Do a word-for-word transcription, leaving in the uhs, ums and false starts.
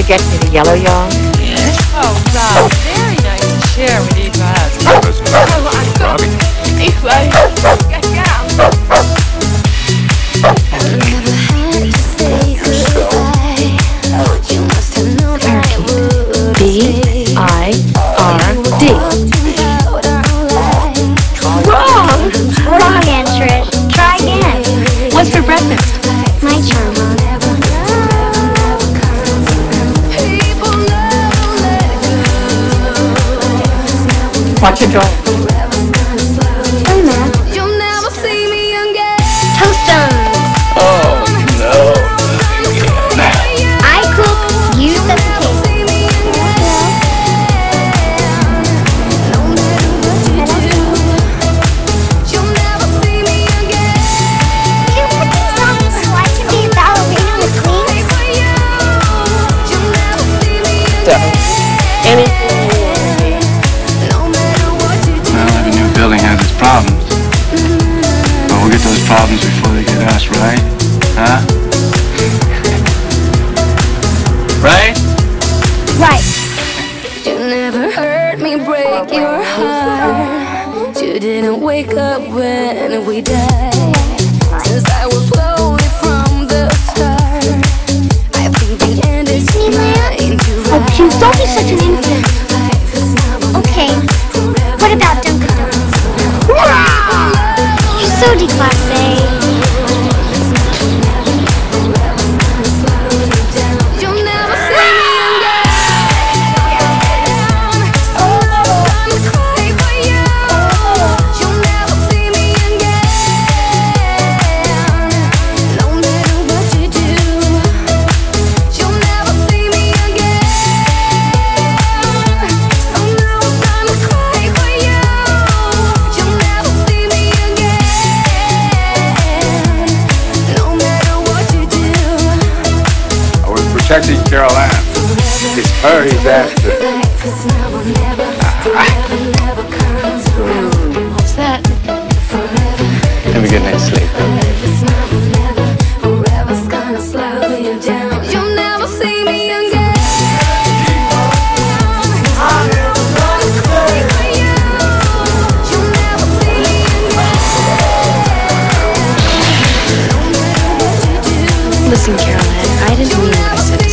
you get me the yellow yarn? Yes. Oh, wow. Very nice to share with you guys. Oh, I'm Robbie. Anyway, get down. B I R D. Wrong! Wrong answer. Try again. What's for breakfast? My charm. Watch your drawing. Hey, man. Toast 'em. Oh, no. I cook, you set the table. You put these songs so I can be a ballerina with wings? So, anything. Well, every new building has its problems. But we'll get those problems before they get us, right? Huh? Right? Right. You never heard me break your heart. You didn't wake up when we died. Since I was lonely from the start, I think the end is mine to Oh, please don't be such an infant. Okay. What about Dunkin' Donuts? You're so declassé. Protecting Carol Ann. It's her he's after. What's that? Have a good night's sleep. You'll never see me again. Listen, Caroline, I didn't mean what I said to